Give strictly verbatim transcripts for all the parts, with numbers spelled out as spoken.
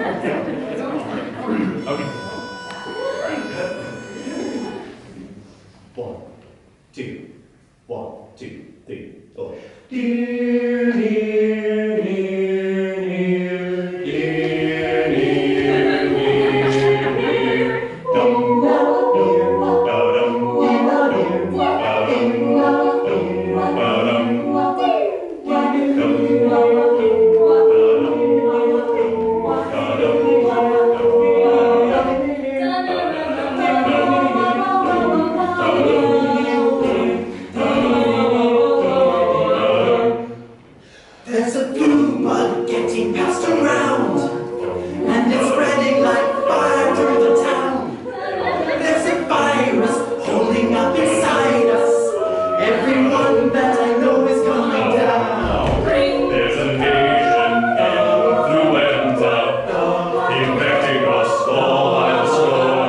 Okay. One, two, one, two, three, four. Dear, near, near, near, dear, near, near, near. Dum, dum, ba-dum, ba-dum, ba-dum, ba-dum, there's a blue bug getting passed around, and it's spreading like fire through the town. There's a virus holding up inside us. Everyone that I know is going down. There's an Asian influenza infecting us all by the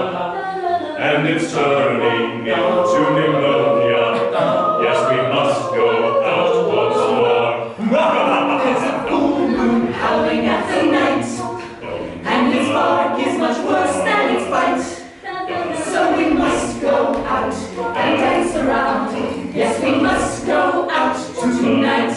score, and it's turning into pneumonia. Yes, we must go out once more. There's a full moon howling at the night, and its bark is much worse than its bite. So we must go out and dance around. Yes, we must go out tonight.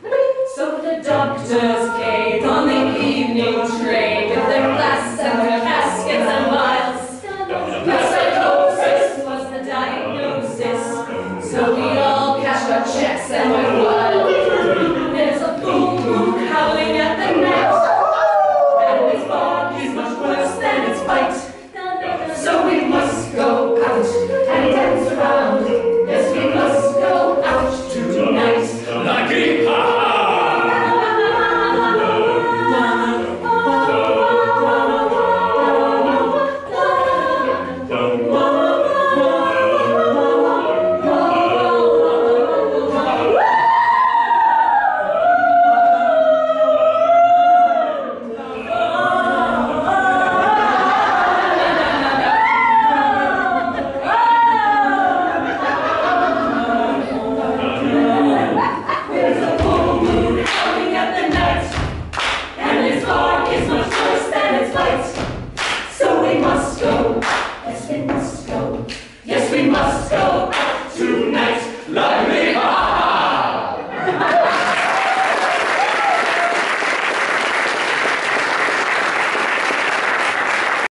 So the doctors came on the evening train with their flasks and their baskets and vials. The psychosis was the diagnosis, so we all cashed our checks and went wild. There's a full moon howling at the night, and its bark is much worse than its bite. So we must go out and dance around. Yes, we must go out tonight. La Grippe! So we must go. Yes, we must go. Yes, we must go.